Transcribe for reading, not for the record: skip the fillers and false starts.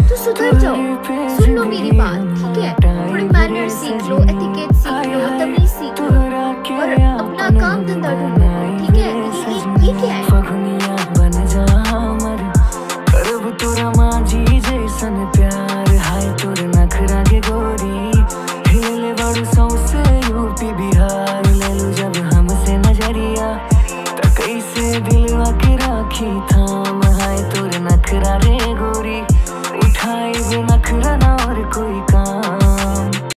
तो सुधर जाओ, सुन लो मेरी बात, ठीक है? थोड़े मैनर्स सीख लो, एटिकेट सीख लो, तमीज सीख लो और अपना काम धंधा ढूंढो, ठीक है? ये क्या है? बन जा हमर करब तोरा मांझी जैसन प्यार, हाय तोर नखरा के गोरी हिले बड़ सौसे यूपी बिहार, ले लू जब हमसे नजरिया त कैसे दिलवा के राखी थाम, हाय तोर नखरा रे गोरी उठाई नखरा।